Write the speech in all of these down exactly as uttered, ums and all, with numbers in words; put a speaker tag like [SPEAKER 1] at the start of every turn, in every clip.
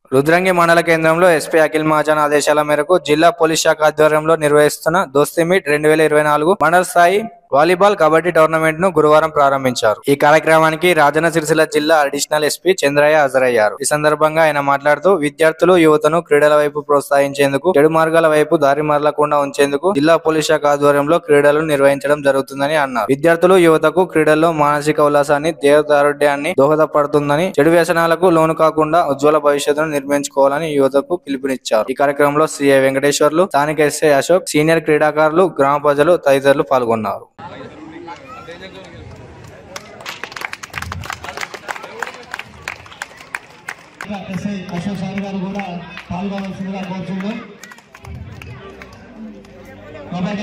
[SPEAKER 1] రుద్రంగి మండల కేంద్రంలో ఎస్పీ అఖిల్ మహాజన్ ఆదేశాల మేరకు జిల్లా పోలీస్ శాఖ ఆధ్వర్యంలో నిర్వహిస్తున్న దోస్తీ మీట్ రెండు వేల ఇరవై నాలుగు మండల స్థాయి వాలీబాల్ కబడ్డీ టోర్నమెంట్ ను గురువారం ప్రారంభించారు. ఈ కార్యక్రమానికి రాజన్న సిరిసిల్ల జిల్లా అడిషనల్ ఎస్పీ చంద్రయ్య హాజరయ్యారు. ఈ సందర్భంగా ఆయన మాట్లాడుతూ విద్యార్థులు యువతను క్రీడల వైపు ప్రోత్సహించేందుకు, చెడు మార్గాల వైపు దారి మరలకుండా ఉంచేందుకు జిల్లా పోలీస్ శాఖ ఆధ్వర్యంలో క్రీడలు నిర్వహించడం జరుగుతుందని అన్నారు. విద్యార్థులు యువతకు క్రీడల్లో మానసిక ఉల్లాసాన్ని, దేహదారుఢ్యాన్ని దోహదపడుతుందని, చెడు వ్యసనాలకు లోను కాకుండా ఉజ్వల భవిష్యత్తును నిర్మించుకోవాలని యువతకు పిలుపునిచ్చారు. ఈ కార్యక్రమంలో సిఐ వెంకటేశ్వర్లు, స్థానిక ఎస్ఐ అశోక్, సీనియర్ క్రీడాకారులు, గ్రామ ప్రజలు తదితరులు పాల్గొన్నారు.
[SPEAKER 2] ఎస్ఐ అశోక్ సార్ గారు కూడా పాల్గొనాల్సిందిగా కోరుతున్నాం. కబడ్డీ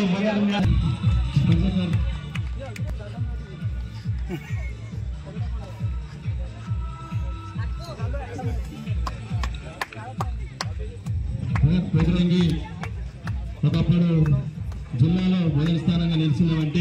[SPEAKER 2] రుద్రంగి ఒకప్పుడు జిల్లాలో మొదటి స్థానంగా నిలిచిందంటే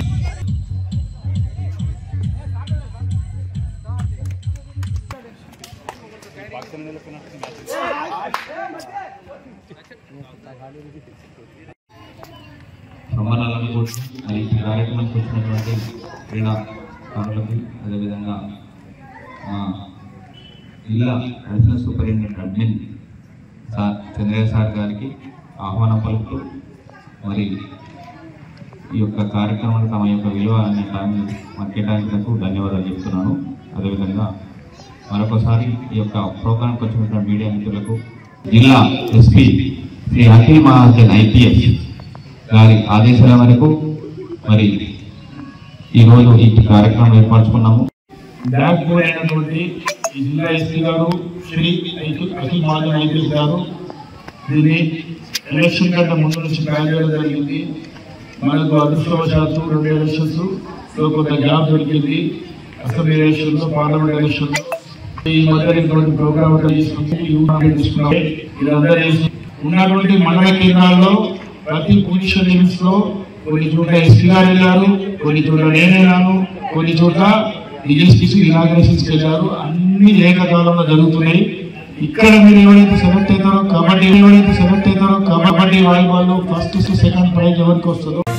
[SPEAKER 3] ప్రమాణాలను మరి ఈ కార్యక్రమానికి వచ్చినటువంటి క్రీడాకారులకు, అదేవిధంగా మా జిల్లా additional superintendent admin sir Chandraiah sir గారికి ఆహ్వానం పలుకుతూ మరి ఈ యొక్క కార్యక్రమానికి తమ యొక్క విలువ అనే టైంని కేటాయించినందుకు ధన్యవాదాలు చెప్తున్నాను. అదేవిధంగా మరొకసారి ఈ యొక్క ప్రోగ్రాంకి వచ్చినటువంటి మీడియా మిత్రులకు జిల్లా ఎస్పీ శ్రీ అఖిల్ మహాజన్ ఐపీఎస్ గారి ఆదేశాల మేరకు మరి ఈరోజు ఈ కార్యక్రమం ఏర్పరచుకున్నాము.
[SPEAKER 2] బ్యాక్ బోన్ అయినటువంటి ఈ జిల్లా ఎస్పీ గారు శ్రీ అఖిల్ మహాజన్ ఐపీఎస్ గారు దీన్ని ఎలక్షన్ కంటే ముందు నుంచి ప్లాన్ చేయడం జరిగింది. మనకు అదృష్టవశాత్తు రెండు ఎలక్షన్స్ లో కొంత గ్యాప్ దొరికింది. అసెంబ్లీ ఎలక్షన్లో, పార్లమెంట్ ఎలక్షన్లో ఈ మధ్య ఇటువంటి ప్రోగ్రామ్ తీసుకున్నాం. ఇదందరూ ఉన్నటువంటి మండల కేంద్రాల్లో ప్రతి పొజిషన్ లిమిట్స్ లో కొన్ని చోట్ల ఎస్పీ గారు వెళ్ళారు, కొన్ని చోట్ల నేను వెళ్ళాను, కొన్ని చోట్ల డిఎస్పీస్ ఇనాగ్రేషన్స్ వెళ్ళారు. అన్ని ఏకకాలంలో జరుగుతున్నాయి. ఇక్కడ మీరు ఎవరైతే సెలెక్ట్ అవుతారో కబడ్డీ ఎవరైతే సెలెక్ట్ అవుతారో kabaddi volleyball first second prize ఎవరికి వస్తుందో